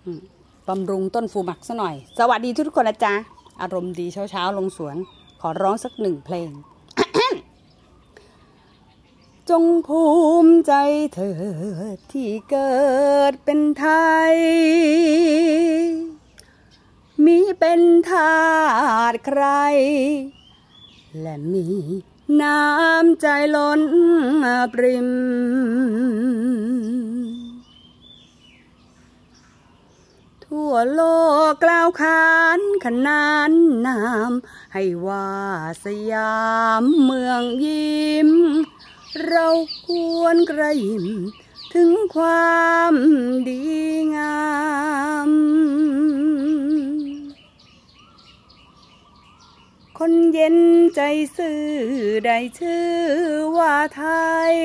บำรุงต้นฟูหมักซะหน่อยสวัสดีทุกคนนะจ๊ะอารมณ์ดีเช้าลงสวนขอร้องสัก1 เพลง จงภูมิใจเธอที่เกิดเป็นไทยมิเป็นทาสใครและมีน้ำใจล้นปริมทั่วโลกกล่าวขานขนานนามให้ว่าสยามเมืองยิ้มเราควรกระยิมถึงความดีงามคนเย็นใจซื่อได้ชื่อว่าไทย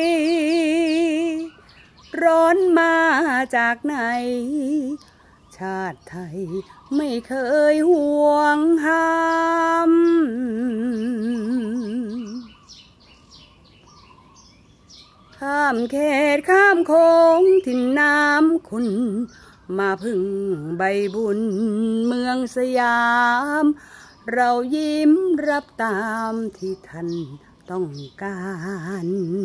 ร้อนมาจากไหนชาติไทยไม่เคยห่วงห้ามข้ามเขตข้ามโขงถิ่นน้ำคุณมาพึ่งใบบุญเมืองสยามเรายิ้มรับตามที่ท่านต้องการ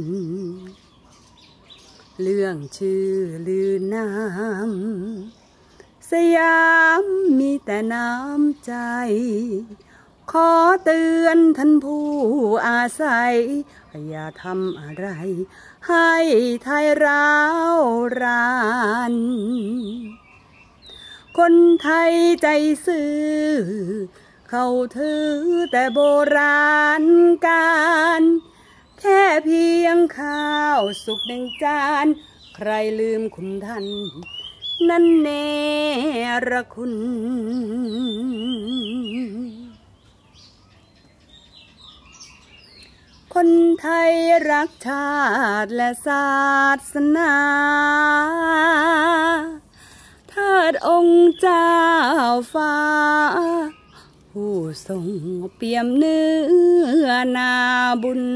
เรื่องชื่อลือน้ำสยามมีแต่น้ำใจขอเตือนท่านผู้อาศัยอย่าทำอะไรให้ไทยร้าวรานคนไทยใจซื่อเขาถือแต่โบราณการแค่เพียงข้าวสุก1 จานใครลืมคุณท่านนั่นเนรคุณคนไทยรักชาติและศาสนาเทิดองค์เจ้าฟ้าผู้ทรงเปี่ยมเนื้อนาบุญ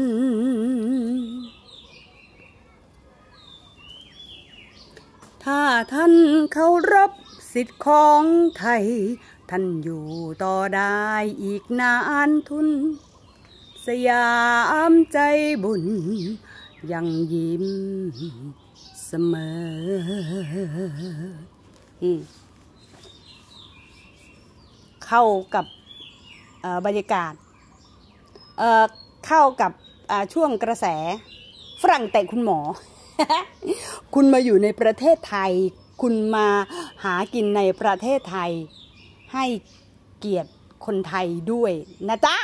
ถ้าท่านเคารพสิทธิของไทยท่านอยู่ต่อได้อีกนานทุนสยามใจบุญยังยิ้มเสมอเข้ากับบรรยากาศเข้ากับช่วงกระแสฝรั่งเตะคุณหมอ คุณมาอยู่ในประเทศไทยคุณมาหากินในประเทศไทยให้เกียรติคนไทยด้วยนะจ๊ะ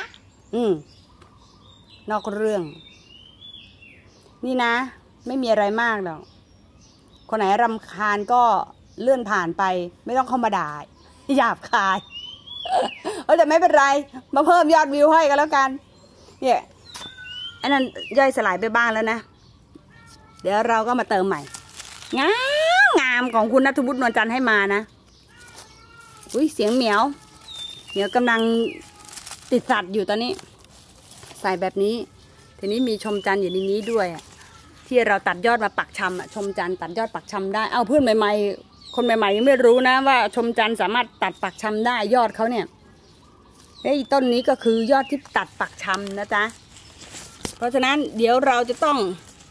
นอกเรื่องนี่นะไม่มีอะไรมากหรอกคนไหนรำคาญก็เลื่อนผ่านไปไม่ต้องเข้ามาด่าหยาบคายแต่ไม่เป็นไรมาเพิ่มยอดวิวให้กันแล้วกันเนี่ยอันนั้นย่อยสลายไปบ้างแล้วนะเดี๋ยวเราก็มาเติมใหม่งามของคุณณัฐวุฒิ นวลจันทร์ให้มานะอุ้ยเสียงเหมียวกำลังติดสัตว์อยู่ตอนนี้ใส่แบบนี้ทีนี้มีชมจันทร์อยู่ในนี้ด้วยที่เราตัดยอดมาปักชำชมจันทร์ตัดยอดปักชำได้เอาเพื่อนใหม่ๆคนใหม่ๆยังไม่รู้นะว่าชมจันทร์สามารถตัดปักชำได้ยอดเขาเนี่ยต้นนี้ก็คือยอดที่ตัดปักชำนะจ๊ะเพราะฉะนั้นเดี๋ยวเราจะต้อง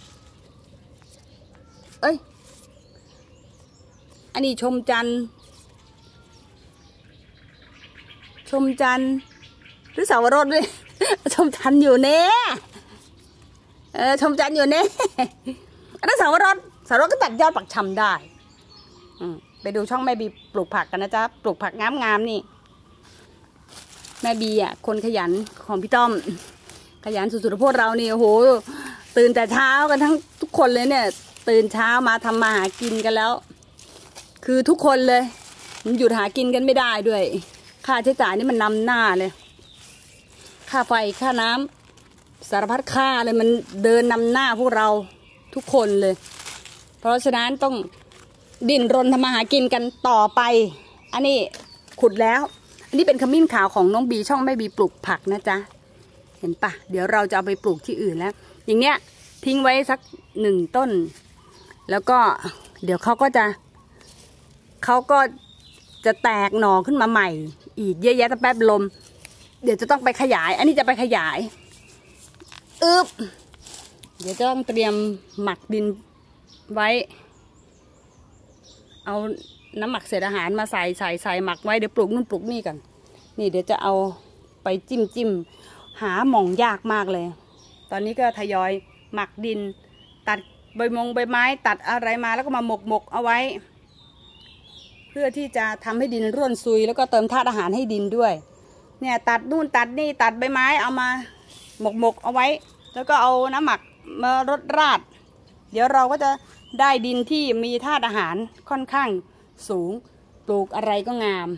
อันนี้ชมจันทร์หรือสาวรสด้วย ชมจันทร์อยู่เน่ชมจันทร์อยู่เน่อันนั้นสาวรสก็ตัดยอดปักชำได้ไปดูช่องแม่บีปลูกผักกันนะจ๊ะปลูกผักงามนี่แม่บีคนขยันของพี่ต้อมขยันสุดๆพวกเรานี่โอ้โหตื่นแต่เช้ากันทั้งทุกคนเลยเนี่ยตื่นเช้ามาทำมาหากินกันแล้วคือทุกคนเลยมันหยุดหากินกันไม่ได้ด้วยค่าใช้จ่ายนี่มันนำหน้าเลยค่าไฟค่าน้ำสารพัดค่าเลยมันเดินนำหน้าพวกเราทุกคนเลยเพราะฉะนั้นต้องดิ้นรนทำมาหากินกันต่อไปอันนี้ขุดแล้วอันนี้เป็นขมิ้นขาวของน้องบีช่องแม่บีปลูกผักนะจ๊ะเห็นปะเดี๋ยวเราจะเอาไปปลูกที่อื่นแล้วอย่างเนี้ยทิ้งไว้สัก1 ต้นแล้วก็เดี๋ยวเขาก็จะเขาก็จะแตกหน่อขึ้นมาใหม่อีกเยอะแยะแต่แป๊บลมเดี๋ยวจะต้องไปขยายอันนี้จะไปขยายเดี๋ยวจะต้องเตรียมหมักดินไว้เอาน้ำหมักเศษอาหารมาใส่หมักไว้เดี๋ยวปลูกนู่นปลูกนี่กันนี่เดี๋ยวจะเอาไปจิ้มหาหม่องยากมากเลยตอนนี้ก็ทยอยหมักดินตัดใบไม้ตัดอะไรมาแล้วก็มาหมกเอาไว้เพื่อที่จะทำให้ดินร่วนซุยแล้วก็เติมธาตุอาหารให้ดินด้วยเนี่ยตัดนู่นตัดนี่ตัดใบไม้เอามาหมกเอาไว้แล้วก็เอาน้ำหมักมารดราดเดี๋ยวเราก็จะได้ดินที่มีธาตุอาหารค่อนข้างสูงปลูกอะไรก็งาม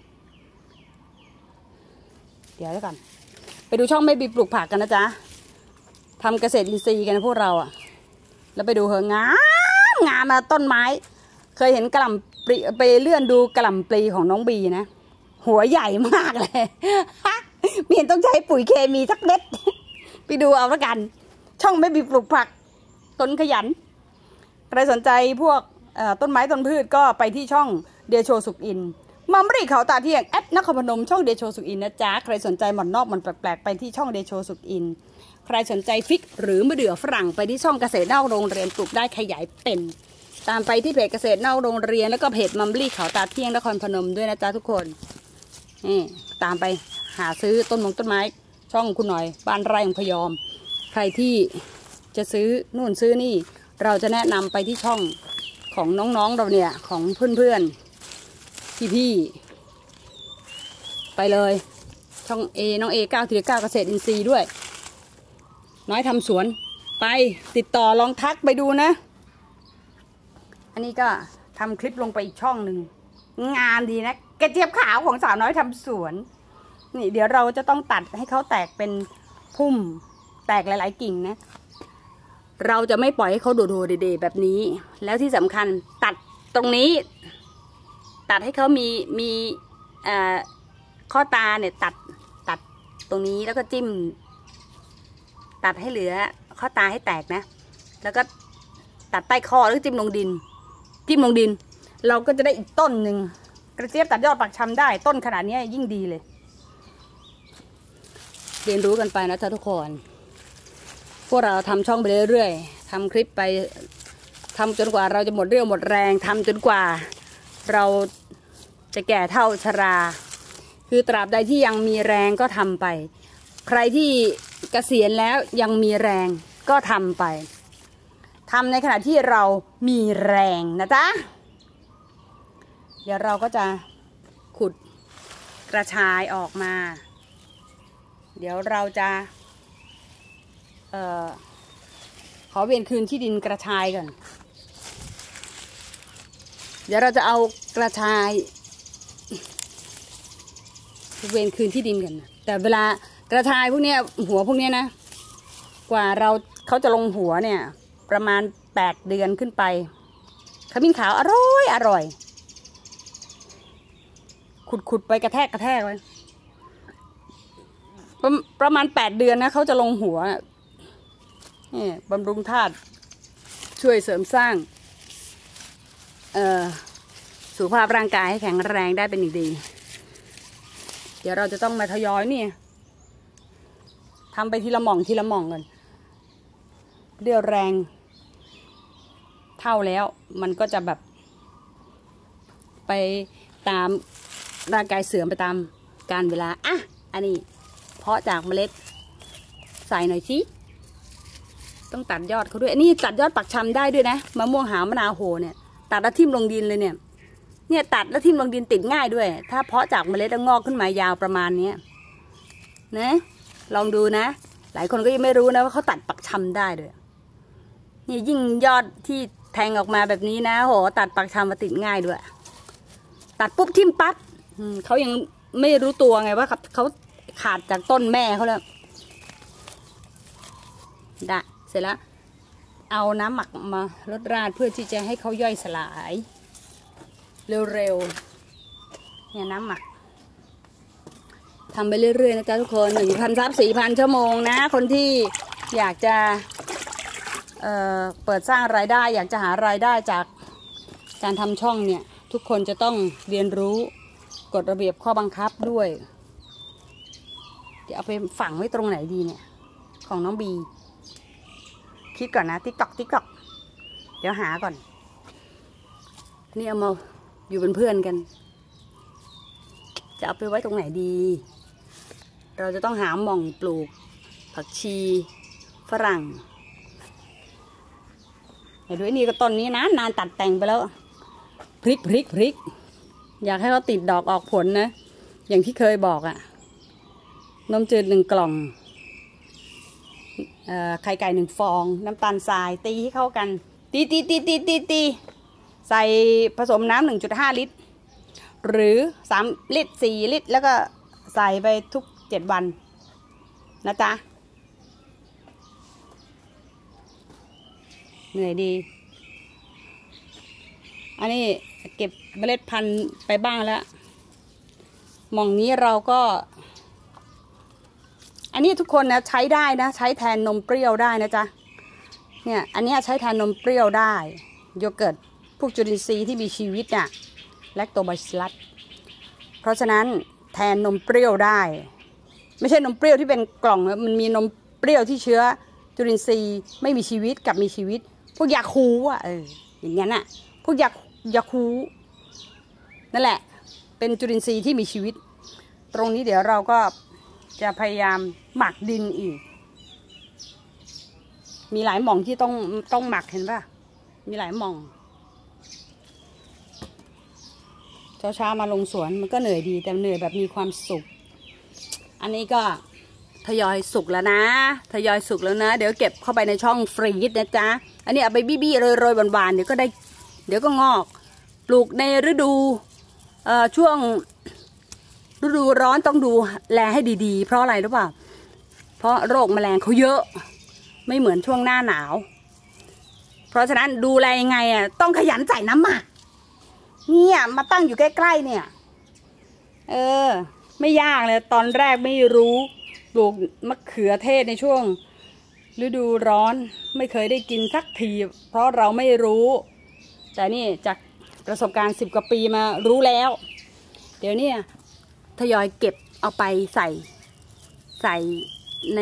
เดี๋ยวแล้วกันไปดูช่องแม่บีปลูกผักกันนะจ๊ะทำเกษตรอินทรีย์กันนะพวกเราอ่ะแล้วไปดูเหอะงามมาต้นไม้เคยเห็นกระหล่ำปลีไปเลื่อนดูกระหล่ำปลีของน้องบีนะหัวใหญ่มากเลยไม่เห็นต้องใช้ปุ๋ยเคมีสักเม็ดไปดูเอาละกันช่องแม่บีปลูกผักต้นขยันใครสนใจพวกต้นไม้ต้นพืชก็ไปที่ช่องเดโชสุขอินมัมรีเขาตาเที่ยงนครพนมช่องเดโชสุขอินนะจ๊ะใครสนใจหม่อนนอกหม่อนแปลกๆไปที่ช่องเดโชสุขอินใครสนใจฟิกหรือมะเดื่อฝรั่งไปที่ช่องเกษตรนอกโรงเรียนปลูกได้ขยายเป็นตามไปที่เพจเกษตรนอกโรงเรียนแล้วก็เพจมัมรีเขาตาเที่ยงนครพนมด้วยนะจ๊ะทุกคนนี่ตามไปหาซื้อต้นไม้ช่องคุณหน่อยบ้านไร่ของพยอมใครที่จะซื้อนู่นซื้อนี่เราจะแนะนำไปที่ช่องของน้องๆเราเนี่ยของเพื่อนๆพี่ไปเลยช่องน้องเอ9-9เกษตรอินทรีย์ด้วยน้อยทำสวนไปติดต่อลองทักไปดูนะอันนี้ก็ทำคลิปลงไปอีกช่องหนึ่งงานดีนะกระเจี๊ยบขาวของสาวน้อยทำสวนนี่เดี๋ยวเราจะต้องตัดให้เขาแตกเป็นพุ่มแตกหลายๆกิ่งนะเราจะไม่ปล่อยให้เขาโดดๆแบบนี้แล้วที่สำคัญตัดตรงนี้ตัดให้เขามีข้อตาเนี่ยตัดตรงนี้แล้วก็จิ้มตัดให้เหลือข้อตาให้แตกนะแล้วก็ตัดใต้คอแล้วก็จิ้มลงดินเราก็จะได้อีกต้นหนึ่งกระเจี๊ยบตัดยอดปักชำได้ต้นขนาดนี้ยิ่งดีเลยเรียนรู้กันไปนะจ๊ะทุกคนพวกเราทำช่องไปเรื่อยๆทำคลิปไปทำจนกว่าเราจะหมดเรี่ยวหมดแรงทำจนกว่าเราจะแก่เท่าชราคือตราบใดที่ยังมีแรงก็ทำไปใครที่เกษียณแล้วยังมีแรงก็ทำไปทำในขณะที่เรามีแรงนะจ๊ะเดี๋ยวเราก็จะขุดกระชายออกมาเดี๋ยวเราจะขอเวียนคืนที่ดินกระชายก่อนเดี๋ยวเราจะเอากระชายเวียนคืนที่ดินกันแต่เวลากระชายพวกนี้หัวพวกนี้นะกว่าเขาจะลงหัวเนี่ยประมาณ8 เดือนขึ้นไปขมิ้นขาวอร่อยขุดไปกระแทกไว้ประมาณ8 เดือนนะเขาจะลงหัวนี่บำรุงธาตุช่วยเสริมสร้างสุขภาพร่างกายให้แข็งแรงได้เป็นอย่างดีเดี๋ยวเราจะต้องมาทยอยนี่ทำไปทีละหม่องกันเรี่ยวแรงเท่าแล้วมันก็จะแบบไปตามร่างกายเสื่อมไปตามกาลเวลาอันนี้เพาะจากเมล็ดใส่หน่อยสิต้องตัดยอดเขาด้วยอันนี้ตัดยอดปักชำได้ด้วยนะมะม่วงหาวมะนาวโหเนี่ยตัดแล้วทิ่มลงดินเลยเนี่ยตัดแล้วทิ่มลงดินติดง่ายด้วยถ้าเพาะจากเมล็ดแล้วงอกขึ้นมายาวประมาณนี้นะลองดูนะหลายคนก็ยังไม่รู้นะว่าเขาตัดปักชำได้ด้วยนี่ยิ่งยอดที่แทงออกมาแบบนี้นะโหตัดปักชำมาติดง่ายด้วยตัดปุ๊บทิ่มปั๊บเขายังไม่รู้ตัวไงว่าเขาขาดจากต้นแม่เขาแล้วได้เสร็จแล้วเอาน้ำหมักมาลดราดเพื่อที่จะให้เขาย่อยสลายเร็วๆเนี่ยน้ำหมักทำไปเรื่อยๆนะจ๊ะทุกคน 1,000-4,000 ชั่วโมงนะคนที่อยากจะเปิดสร้างรายได้อยากจะหารายได้จากการทำช่องเนี่ยทุกคนจะต้องเรียนรู้กฎระเบียบข้อบังคับด้วยจะเอาไปฝังไว้ตรงไหนดีเนี่ยของน้องบีคิดก่อนนะติ๊กตอกเดี๋ยวหาก่อนนี่เอามาอยู่เป็นเพื่อนกันจะเอาไปไว้ตรงไหนดีเราจะต้องหาหม่องปลูกผักชีฝรั่งไอ้ด้วยนี่ก็ต้นนี้นะนานตัดแต่งไปแล้วพริกอยากให้เขาติดดอกออกผลนะอย่างที่เคยบอกอะนมจืด1 กล่องไข่ไก่1 ฟองน้ำตาลทรายตีให้เข้ากันตีใส่ผสมน้ำ 1.5 ลิตรหรือ3 ลิตร4 ลิตรแล้วก็ใส่ไปทุก7 วันนะจ๊ะเหนื่อยดีอันนี้เก็บเมล็ดพันธุ์ไปบ้างแล้วหม่องนี้เราก็อันนี้ทุกคนนะใช้ได้นะใช้แทนนมเปรี้ยวได้นะจ๊ะเนี่ยอันนี้ใช้แทนนมเปรี้ยวได้โยเกิร์ตพวกจุลินทรีย์ที่มีชีวิตน่ะแลคโตบาซิลลัสเพราะฉะนั้นแทนนมเปรี้ยวได้ไม่ใช่นมเปรี้ยวที่เป็นกล่องนะมันมีนมเปรี้ยวที่เชื้อจุลินทรีย์ไม่มีชีวิตกับมีชีวิตพวกยาคูอ่ะอย่างนั้นน่ะพวกยาคูนั่นแหละเป็นจุลินทรีย์ที่มีชีวิตตรงนี้เดี๋ยวเราก็จะพยายามหมักดินอีกมีหลายหม่องที่ต้องหมักเห็นป่ะมีหลายหม่องเช้ามาลงสวนมันก็เหนื่อยดีแต่เหนื่อยแบบมีความสุขอันนี้ก็ทยอยสุกแล้วนะเดี๋ยวเก็บเข้าไปในช่องฟรีซนะจ๊ะอันนี้เอาไปบี้โรยหวานๆเดี๋ยวก็งอกปลูกในฤดูช่วงฤดูร้อนต้องดูแลให้ดีๆเพราะอะไรรู้ป่ะเพราะโรคแมลงเขาเยอะไม่เหมือนช่วงหน้าหนาวเพราะฉะนั้นดูแลยังไงต้องขยันใส่น้ำหมักเนี่ยมาตั้งอยู่ใกล้ๆเนี่ยไม่ยากเลยตอนแรกไม่รู้ปลูกมะเขือเทศในช่วงฤดูร้อนไม่เคยได้กินสักทีเพราะเราไม่รู้แต่นี่จากประสบการณ์10 กว่าปีมารู้แล้วเดี๋ยวนี้ทยอยเก็บเอาไปใส่ใน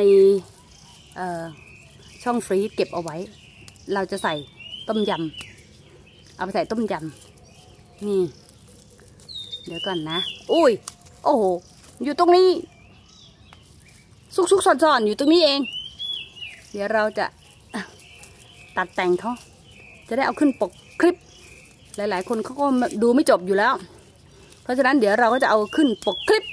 ช่องฟรีซเก็บเอาไว้เราจะใส่ต้มยำเอาไปใส่ต้มยำนี่เดี๋ยวก่อนนะอุ้ยโอ้โหอยู่ตรงนี้ซุกซ่อนอยู่ตรงนี้เองเดี๋ยวเราจะตัดแต่งเขาจะได้เอาขึ้นปกคลิปหลายๆคนเขาก็ดูไม่จบอยู่แล้วเพราะฉะนั้นเดี๋ยวเราก็จะเอาขึ้นปกคลิป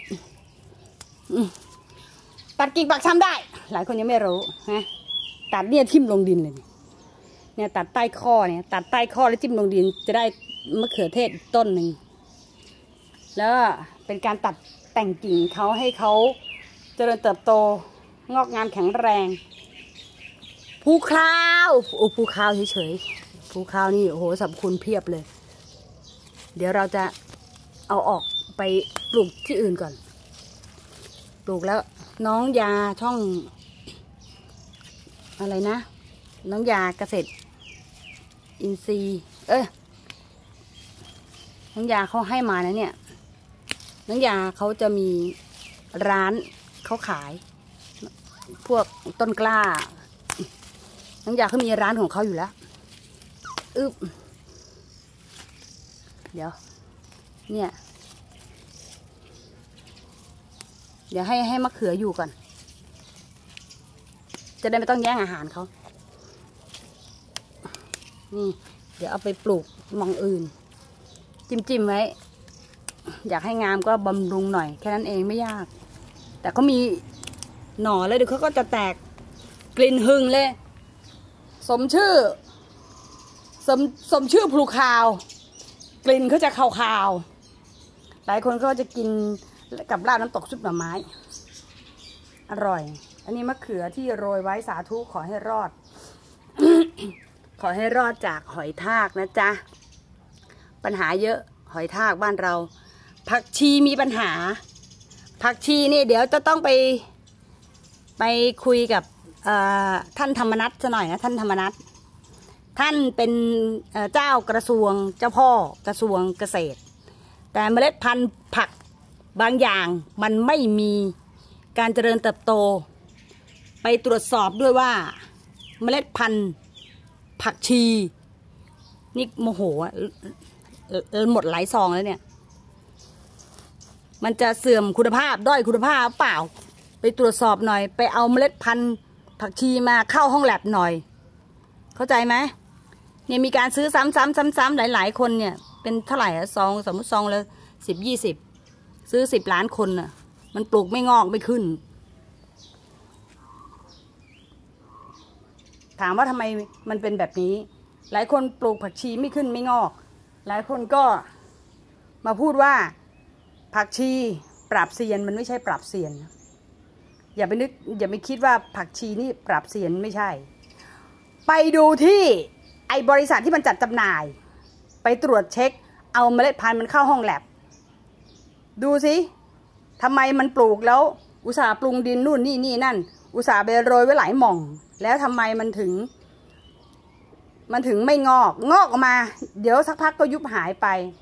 ตัดกิ่งปักชำได้หลายคนยังไม่รู้นะตัดเนี่ยทิ่มลงดินเลยเนี่ยตัดใต้ข้อเนี่ยตัดใต้ข้อแล้วจิ้มลงดินจะได้มะเขือเทศต้นหนึ่งแล้วเป็นการตัดแต่งกิ่งเขาให้เขาเจริญเติบโตงอกงามแข็งแรงภูคราวภูคราวเฉยๆภูคราวนี่โอ้โหสรรพคุณเพียบเลยเดี๋ยวเราจะเอาออกไปปลูกที่อื่นก่อนปลูกแล้วน้องยาช่องอะไรนะน้องยาเกษตรอินทรีย์น้องยาเขาให้มานะเนี่ยน้องยาเขาจะมีร้านเขาขายพวกต้นกล้าน้องยาเขามีร้านของเขาอยู่แล้วเดี๋ยวเนี่ยเดี๋ยวให้มะเขืออยู่ก่อนจะได้ไม่ต้องแย่งอาหารเขานี่เดี๋ยวเอาไปปลูกมองอื่นจิ้มไว้อยากให้งามก็บำรุงหน่อยแค่นั้นเองไม่ยากแต่เขามีหน่อเลยเดี๋ยวเขาก็จะแตกกลิ่นหึงเลยสมชื่อพลูคาวกลิ่นเขาจะคาวๆหลายคนก็จะกินกับราดน้ำตกซุปหน่อไม้อร่อยอันนี้มะเขือที่โรยไว้สาธุขอให้รอด ขอให้รอดจากหอยทากนะจ๊ะปัญหาเยอะหอยทากบ้านเราผักชีมีปัญหาผักชีนี่เดี๋ยวจะต้องไปคุยกับท่านธรรมนัสซะหน่อยนะท่านธรรมนัสท่านเป็นเจ้ากระทรวงเจ้าพ่อกระทรวงเกษตรแต่เมล็ดพันธุ์ผักบางอย่างมันไม่มีการเจริญเติบโตไปตรวจสอบด้วยว่าเมล็ดพันธุ์ผักชีนี่โมโหหมดหลายซองแล้วเนี่ยมันจะเสื่อมคุณภาพด้อยคุณภาพเปล่าไปตรวจสอบหน่อยไปเอาเมล็ดพันธุ์ผักชีมาเข้าห้องแลบหน่อยเข้าใจไหมเนี่ยมีการซื้อซ้ำๆหลายๆคนเนี่ยเป็นเท่าไหร่อะซองสมมติซองละ10-20ซื้อ10 ล้านคนน่ะมันปลูกไม่งอกไม่ขึ้นถามว่าทำไมมันเป็นแบบนี้หลายคนปลูกผักชีไม่ขึ้นไม่งอกหลายคนก็มาพูดว่าผักชีปราบเซียนมันไม่ใช่ปราบเซียนอย่าไปนึกอย่าไปคิดว่าผักชีนี่ปราบเซียนไม่ใช่ไปดูที่ไอ้บริษัทที่มันจัดจำหน่ายไปตรวจเช็คเอาเมล็ดพันธุ์มันเข้าห้องแลบดูสิทำไมมันปลูกแล้วอุตส่าห์ปรุงดินนู่นนี่นั่นอุตส่าห์ไปโรยไว้หลายหม่องแล้วทำไมมันถึงไม่งอกออกมาเดี๋ยวสักพักก็ยุบหายไป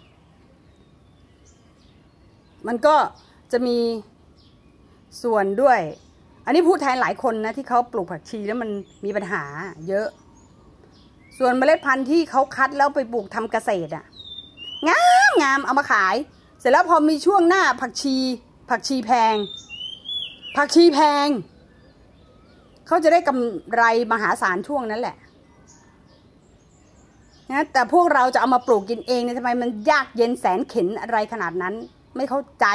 มันก็จะมีส่วนด้วยอันนี้พูดแทนหลายคนนะที่เขาปลูกผักชีแล้วมันมีปัญหาเยอะส่วนเมล็ดพันธุ์ที่เขาคัดแล้วไปปลูกทำเกษตรอ่ะงามเอามาขายเสร็จแล้วพอมีช่วงหน้าผักชีแพงเขาจะได้กำไรมหาศาลช่วงนั้นแหละนะแต่พวกเราจะเอามาปลูกกินเองเนี่ยทำไมมันยากเย็นแสนเข็ญอะไรขนาดนั้นไม่เข้าใจ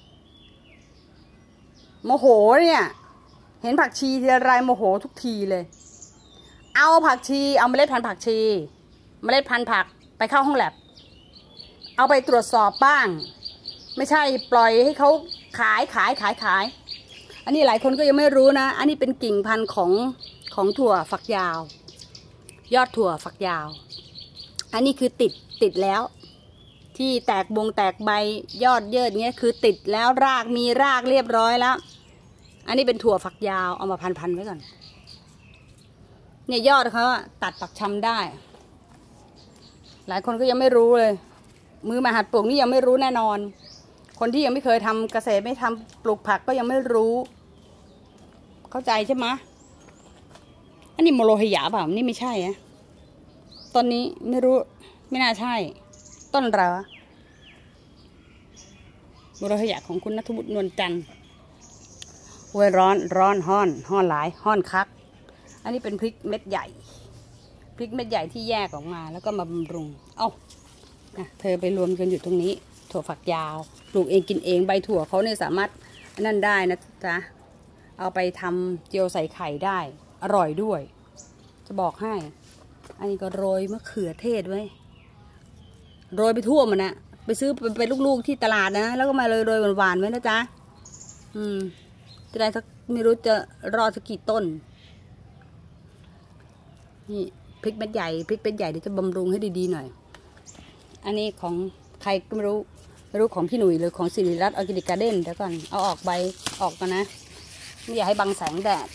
โมโหเนี่ยเห็นผักชีทีไรโมโหทุกทีเลยเอาผักชีเอาเมล็ดพันธุ์ผักชีเมล็ดพันธุ์ผักไปเข้าห้องแลบเอาไปตรวจสอบบ้างไม่ใช่ปล่อยให้เขาขายอันนี้หลายคนก็ยังไม่รู้นะอันนี้เป็นกิ่งพันธุ์ของถั่วฝักยาวยอดถั่วฝักยาวอันนี้คือติดแล้วที่แตกใบยอดเยิดเงี้ยคือติดแล้วมีรากเรียบร้อยแล้วอันนี้เป็นถั่วฝักยาวเอามาพันไว้ก่อนเนี่ยยอดเขาตัดปักชำได้หลายคนก็ยังไม่รู้เลยมือมาหัดปลูกนี่ยังไม่รู้แน่นอนคนที่ยังไม่เคยทำเกษตรไม่ทำปลูกผักก็ยังไม่รู้เข้าใจใช่ไหมอันนี้โมโลหิยะเปล่านี่ไม่ใช่นะต้นนี้ไม่รู้ไม่น่าใช่ต้นอะไรวะโมโลหิยะของคุณณัฐบุตรนวลจันทร์โวยร้อนห้อนหลายห้อนคักอันนี้เป็นพริกเม็ดใหญ่ที่แยกออกมาแล้วก็มาบำรุงเธอไปรวมกันอยู่ตรงนี้ถั่วฝักยาวปลูกเองกินเองใบถั่วเขาเนี่ยสามารถนั่นได้นะจ๊ะเอาไปทำเจียวใส่ไข่ได้อร่อยด้วยจะบอกให้อันนี้ก็โรยมะเขือเทศไว้โรยไปทั่วมันนะไปซื้อไปลูกๆที่ตลาดนะแล้วก็มาโรยหวานๆไว้นะจ๊ะจะได้สักไม่รู้จะรอสักกี่ต้นนี่พริกเม็ดใหญ่เดี๋ยวจะบำรุงให้ดีๆหน่อยอันนี้ของใครก็ไม่รู้ของพี่หนุ่ยหรือของสิริรัตน์ออร์แกนิกการ์เด้นเดี๋ยวก่อนเอาออกใบออกกันนะไม่อยากให้บังแสงแดด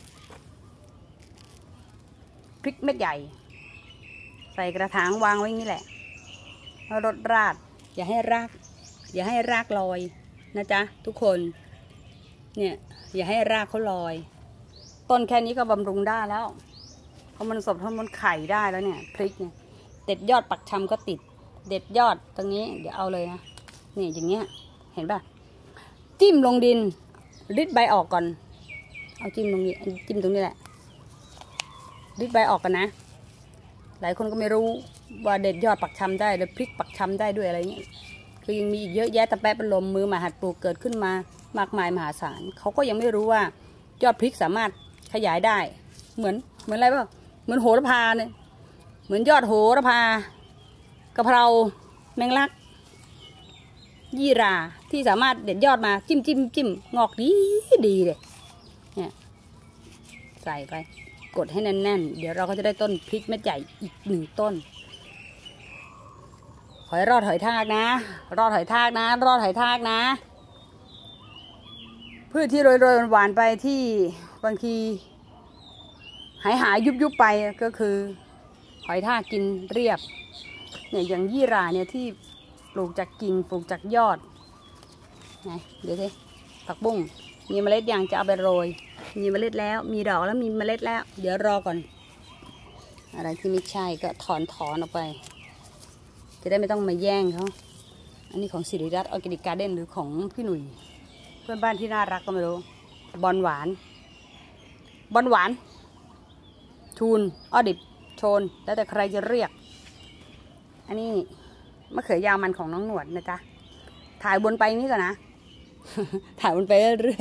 พริกเม็ดใหญ่ใส่กระถางวางไว้นี่แหละแล้วรดราดอย่าให้รากลอยนะจ๊ะทุกคนเนี่ยอย่าให้รากเขาลอยต้นแค่นี้ก็บำรุงได้แล้วพอมันมันไข่ได้แล้วเนี่ยพริกเนี่ยเด็ดยอดปักชำก็ติดเด็ดยอดตรงนี้เดี๋ยวเอาเลยนะนี่อย่างเงี้ยเห็นป่ะจิ้มลงดินริดใบออกก่อนเอาจิ้มตรงนี้แหละริดใบออกกันนะหลายคนก็ไม่รู้ว่าเด็ดยอดปักชำได้หรือพริกปักชำได้ด้วยอะไรเงี้ยคือยังมีอีกเยอะแยะตะแปะเป็นลมมือมาหัดปลูกเกิดขึ้นมามากมายมหาศาลเขาก็ยังไม่รู้ว่ายอดพริกสามารถขยายได้เหมือนอะไรป่ะเหมือนโหระพาเนี่ยเหมือนยอดโหระพากะเพราแมงลักยี่ราที่สามารถเด็ดยอดมาจิ้มงอกดีเลยเนี่ยใส่ไปกดให้แน่นๆเดี๋ยวเราก็จะได้ต้นพริกเม็ดใหญ่อีก1 ต้นหอยรอดหอยทากนะพืชที่โรยหวานไปที่บางทีหายยุบไปก็คือหอยทากกินเรียบเนี่ยอย่างยี่หร่าเนี่ยที่ปลูกจากกิ่งปลูกจากยอดไงเดี๋ยวสิผักบุ้งมีเมล็ดยังจะเอาไปโรยมีเมล็ดแล้วมีดอกแล้วมีเมล็ดแล้วเดี๋ยวรอก่อนอะไรที่ไม่ใช่ก็ถอนออกไปจะได้ไม่ต้องมาแย่งเขาอันนี้ของสิริรัตน์ออร์แกนิกการ์เด้นหรือของพี่หนุ่ยเพื่อนบ้านที่น่ารักก็ไม่รู้บอลหวานทูนออดิบโชนแล้วแต่ใครจะเรียกอันนี้มะเขือยาวมันของน้องหนวดนะจ๊ะถ่ายบนไปนี่ก่อนนะ ถ่ายบนไปเรื่อย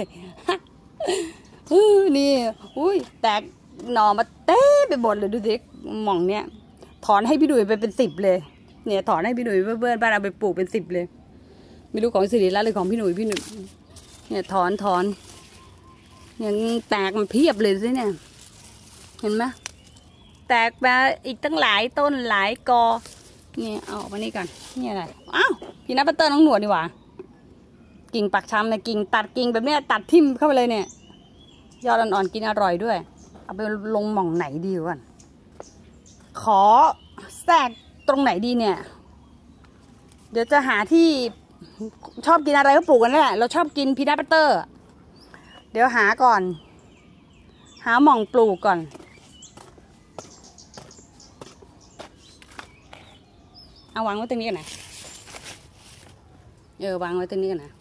ๆนี่อุ้ยแตกหน่อมาเต้ไปหมดเลยดูสิหม่องเนี้ยถอนให้พี่ดุยไปเป็น10เลยเนี่ยถอนให้พี่ดุยเพื่อนบ้านเอาไปปลูกเป็น10เลยไม่รู้ของสิริรัตน์หรือของพี่หนุ่ยเนี่ยถอนเนี่ยแตกมันเพียบเลยสิเนี่ยเห็นไหมแตกมาอีกตั้งหลายต้นหลายกอเนี่ยเอาออกมานี่ก่อนนี่อะไรอ้าวพี่นัทเตอร์น้องหนวดดีกว่ากิ่งปักชำเนี่ยกิ่งตัดกิ่งแบบเนี้ยตัดทิ่มเข้าไปเลยเนี่ยยอดอ่อนๆกินอร่อยด้วยเอาไปลงหม่องไหนดีวะขอแทรกตรงไหนดีเนี่ยเดี๋ยวจะหาที่ชอบกินอะไรก็ปลูกกันแหละเราชอบกินพีนัทบัตเตอร์เดี๋ยวหาก่อนหาหม่องปลูกก่อนเอาวางไว้ตรงนี้กันนะวางไว้ตรงนี้กันนะ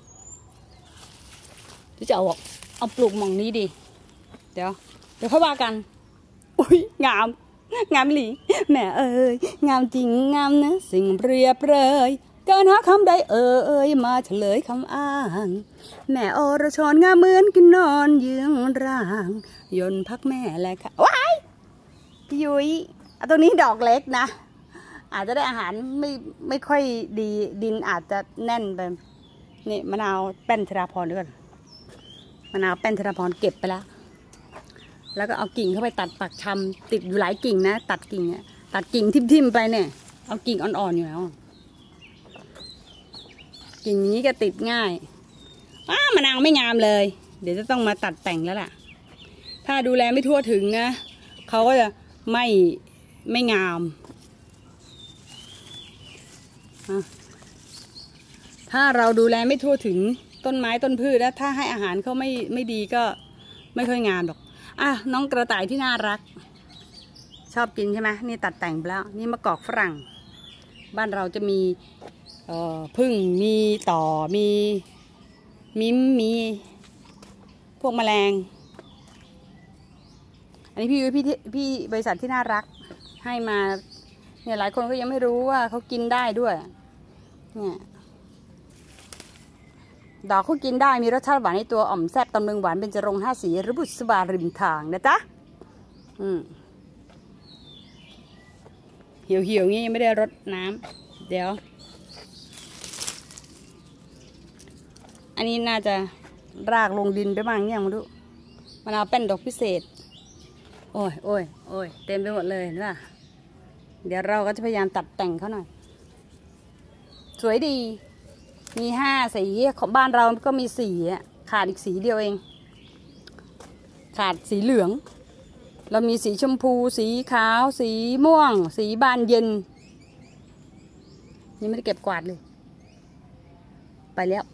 ที่จะเอาปลูกหม่องนี้ดีเดี๋ยวค่อยว่ากันอุ้ยงามหลีแม่เอ้ยงามจริงงามนะสิ่งเปรียบเลยการหาคำใดเอ่ยมาเฉลยคำอ้างแม่อรชรงามเหมือนกินนอนยืงร่างยนพักแม่แหละค่ะว้ายยุ้ยตรงนี้ดอกเล็กนะอาจจะได้อาหารไม่ค่อยดีดินอาจจะแน่นไปนี่มะนาวแป้นธราพรด้วยมะนาวแป้นธราพรเก็บไปแล้วก็เอากิ่งเข้าไปตัดปักชำติดอยู่หลายกิ่งนะตัดกิ่งเนี่ยตัดกิ่งทิ่มๆไปเนี่ยเอากิ่งอ่อนๆอยู่แล้วกิ่งนี้ก็ติดง่ายมะนาวไม่งามเลยเดี๋ยวจะต้องมาตัดแต่งแล้วล่ะถ้าดูแลไม่ทั่วถึงนะเขาก็จะไม่งามถ้าเราดูแลไม่ทั่วถึงต้นไม้ต้นพืชแล้วถ้าให้อาหารเขาไม่ดีก็ไม่ค่อยงามหรอกน้องกระต่ายที่น่ารักชอบกินใช่ไหมนี่ตัดแต่งไปแล้วนี่มะกอกฝรั่งบ้านเราจะมีพึ่งมีต่อมีมิ้มมีพวกแมลงอันนี้พี่บริษัทที่น่ารักให้มาเนี่ยหลายคนก็ยังไม่รู้ว่าเขากินได้ด้วยเนี่ยดอกเขากินได้มีรสชาติหวานในตัวอ่อมแซ่บตำลึงหวานเป็นจรง5 สีหรือบุษบาริมทางนะจ๊ะเหี่ยวงี้ยังไม่ได้รดน้ำเดี๋ยวอันนี้น่าจะรากลงดินไปบ้างยังไม่รู้มะนาวแป้นดอกพิเศษโอ้ยเต็มไปหมดเลยเห็นป่ะเดี๋ยวเราก็จะพยายามตัดแต่งเขาหน่อยสวยดีมี5 สีของบ้านเราก็มี4ขาดอีกสีเดียวเองขาดสีเหลืองเรามีสีชมพูสีขาวสีม่วงสีบานเย็นนี่ไม่ได้เก็บกวาดเลยไปแล้ว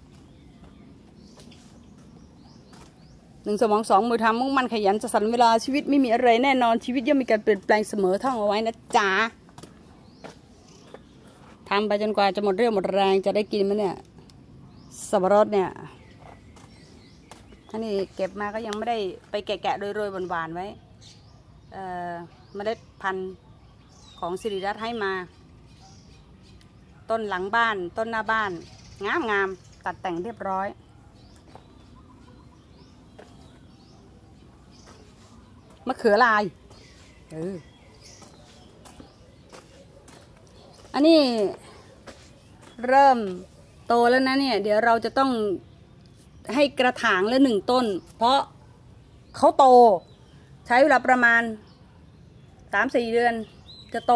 1 สมอง 2 มือทำมุ่งมั่นขยันจะสรรเวลาชีวิตไม่มีอะไรแน่นอนชีวิตย่อมมีการเปลี่ยนแปลงเสมอท่องเอาไว้นะจ๊ะทำไปจนกว่าจะหมดเรี่ยวหมดแรงจะได้กินมั้ยเนี่ยสับปะรดเนี่ยอันนี้เก็บมาก็ยังไม่ได้ไปแกะโรยหวานๆไว้เมล็ดพันธุ์ของสิริรัตน์ให้มาต้นหลังบ้านต้นหน้าบ้านงามตัดแต่งเรียบร้อยมะเขือลายอันนี้เริ่มโตแล้วนะเนี่ยเดี๋ยวเราจะต้องให้กระถางละ1 ต้นเพราะเขาโตใช้เวลาประมาณ 3-4 เดือนจะโต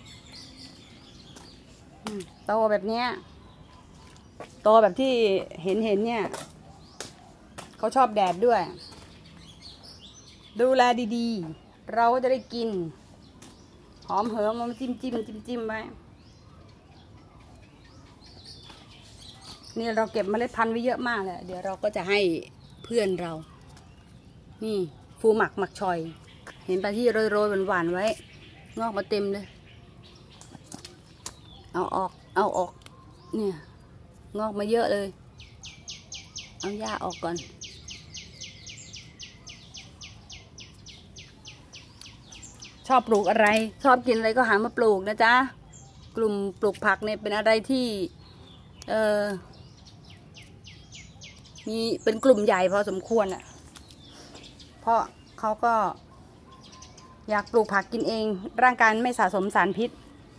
แบบเนี้ยโตแบบที่เห็นเนี่ยเขาชอบแดดด้วยดูแลดีๆเราก็จะได้กินหอมเหิมมาจิ้มไว้นี่เราเก็บเมล็ดพันธุ์ไว้เยอะมากเลยเดี๋ยวเราก็จะให้เพื่อนเรานี่ฟูหมักชอย เห็นปลาที่โรยหวานไว้งอกมาเต็มเลยเอาออกเนี่ยงอกมาเยอะเลยเอาหญ้าออกก่อนชอบปลูกอะไรชอบกินอะไรก็หามาปลูกนะจ๊ะกลุ่มปลูกผักเนี่ยเป็นอะไรที่มีเป็นกลุ่มใหญ่พอสมควรอ่ะเพราะเขาก็อยากปลูกผักกินเองร่างกายไม่สะสมสารพิษ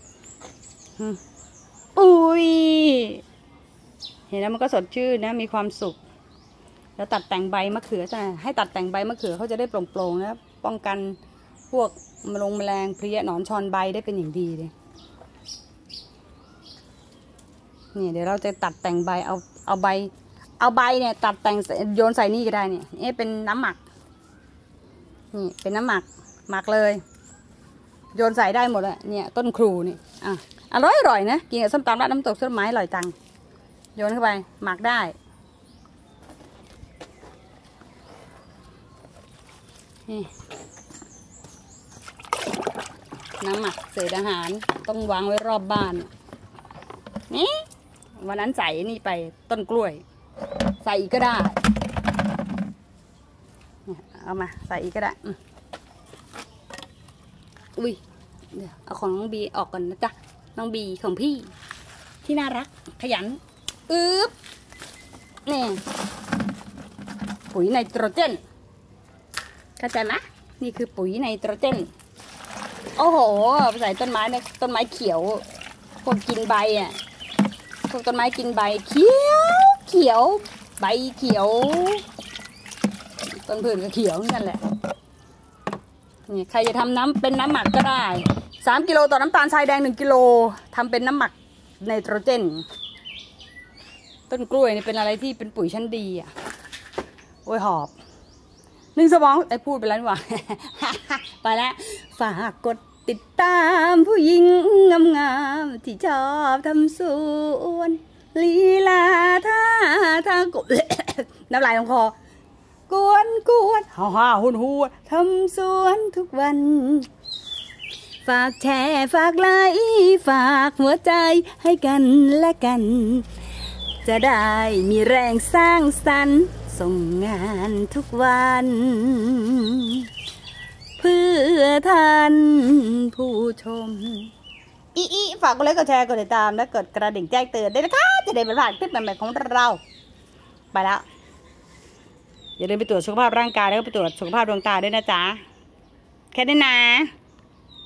อุ้ยเห็นแล้วมันก็สดชื่นนะมีความสุขแล้วตัดแต่งใบมะเขือจะให้ตัดแต่งใบมะเขือเขาจะได้โปร่งๆนะป้องกันพวกแมลงเพลี้ยหนอนชอนใบได้เป็นอย่างดีเลยนี่เดี๋ยวเราจะตัดแต่งใบเอาใบเนี่ยตัดแต่งโยนใส่นี่ก็ได้เนี่ยนี่เป็นน้ำหมักนี่เป็นน้ำหมักหมักเลยโยนใส่ได้หมดเลยเนี่ยต้นครูนี่อร่อยนะกินกับส้มตำราดน้ำตกส้มไม้อร่อยจังโยนเข้าไปหมักได้นี่น้ำหมักเศษอาหารต้องวางไว้รอบบ้านนี่วันนั้นใส่นี่ไปต้นกล้วยใส่อีกก็ได้เอามาใส่อีกก็ได้อุ้ยเดี๋ยวเอาของน้องบีออกก่อนนะจ๊ะน้องบีของพี่ที่น่ารักขยันนี่ปุ๋ยไนโตรเจนเข้าใจไหมนี่คือปุ๋ยไนโตรเจนโอ้โหใส่ต้นไม้เนี่ยต้นไม้เขียวพวกกินใบอ่ะพวกต้นไม้กินใบเขียวใบเขียวต้นพืชก็เขียวเหมือนกันแหละนี่ใครจะทำน้ำเป็นน้ำหมักก็ได้3 กิโลต่อน้ำตาลทรายแดง1 กิโลทำเป็นน้ำหมักไนโตรเจนต้นกล้วยนี่เป็นอะไรที่เป็นปุ๋ยชั้นดีอ่ะโอ้ยหอบ1 สมองไอ้พูดไปแล้วนี่หว่าไปแล้วฝากกดติดตามผู้หญิงงามๆที่ชอบทำสวนลีลาท่าทางกบ น้ำลายลงคอกวนฮ่าหุ่นหัวทำสวนทุกวันฝากแชร์ฝากไลค์ฝากหัวใจให้กันและกันจะได้มีแรงสร้างสรรค์ส่งงานทุกวันเพื่อท่านผู้ชมฝากกดไลค์กดแชร์กดติดตามและกดกระดิ่งแจ้งเตือนด้วยนะคะจะได้ไม่พลาดคลิปใหม่ๆของเราไปแล้วอย่าลืมไปตรวจสุขภาพร่างกายแล้วก็ไปตรวจสุขภาพดวงตาด้วยนะจ๊ะแค่นี้นะ